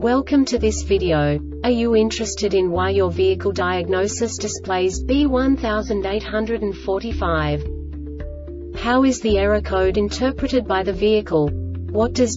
Welcome to this video. Are you interested in why your vehicle diagnosis displays B1845? How is the error code interpreted by the vehicle? What does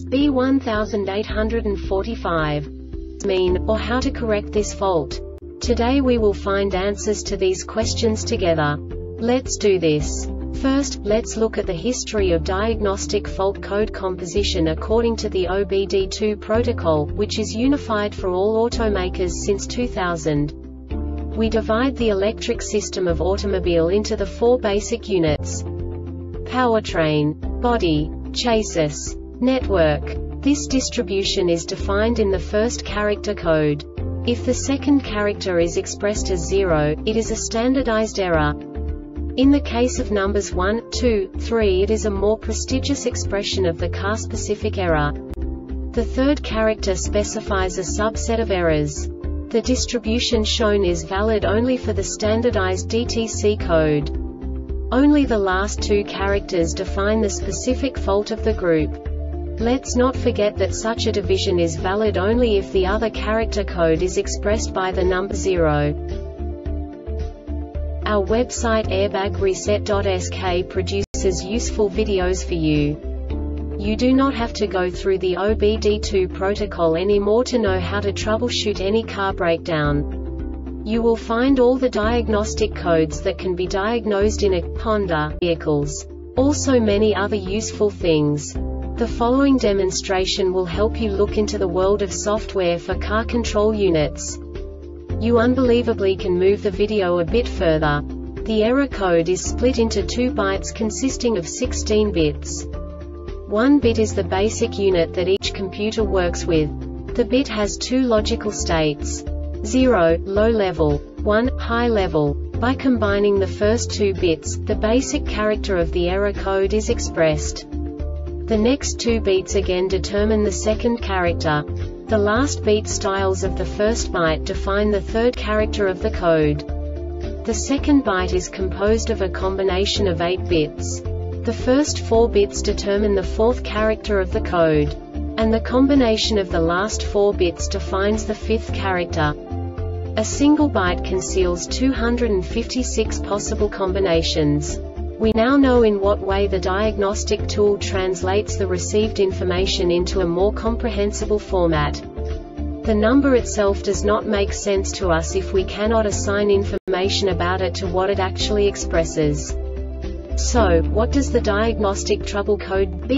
B1845 mean, or how to correct this fault? Today we will find answers to these questions together. Let's do this. First, let's look at the history of diagnostic fault code composition according to the OBD2 protocol, which is unified for all automakers since 2000. We divide the electric system of automobile into the four basic units: powertrain, body, chassis, network. This distribution is defined in the first character code. If the second character is expressed as 0, it is a standardized error. In the case of numbers 1, 2, 3, it is a more prestigious expression of the car-specific error. The third character specifies a subset of errors. The distribution shown is valid only for the standardized DTC code. Only the last two characters define the specific fault of the group. Let's not forget that such a division is valid only if the other character code is expressed by the number 0. Our website airbagreset.sk produces useful videos for you. You do not have to go through the OBD2 protocol anymore to know how to troubleshoot any car breakdown. You will find all the diagnostic codes that can be diagnosed in a Honda vehicles. Also many other useful things. The following demonstration will help you look into the world of software for car control units. You unbelievably can move the video a bit further. The error code is split into 2 bytes consisting of 16 bits. 1 bit is the basic unit that each computer works with. The bit has 2 logical states: 0, low level, 1, high level. By combining the first 2 bits, the basic character of the error code is expressed. The next 2 beats again determine the second character. The last beat styles of the first byte define the third character of the code. The second byte is composed of a combination of 8 bits. The first 4 bits determine the fourth character of the code. And the combination of the last 4 bits defines the fifth character. A single byte conceals 256 possible combinations. We now know in what way the diagnostic tool translates the received information into a more comprehensible format. The number itself does not make sense to us if we cannot assign information about it to what it actually expresses. So, what does the diagnostic trouble code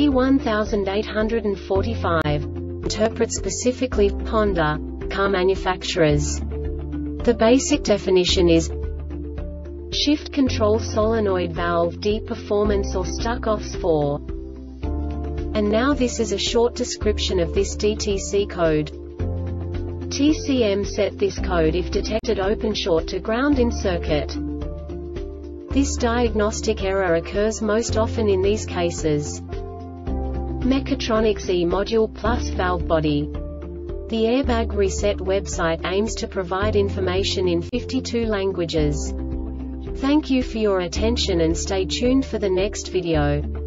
B1845 interpret specifically for Honda car manufacturers? The basic definition is shift control solenoid valve D performance or stuck-offs 4. And now this is a short description of this DTC code. TCM set this code if detected open short to ground in circuit. This diagnostic error occurs most often in these cases: Mechatronics E-module plus valve body. The Airbag Reset website aims to provide information in 52 languages. Thank you for your attention and stay tuned for the next video.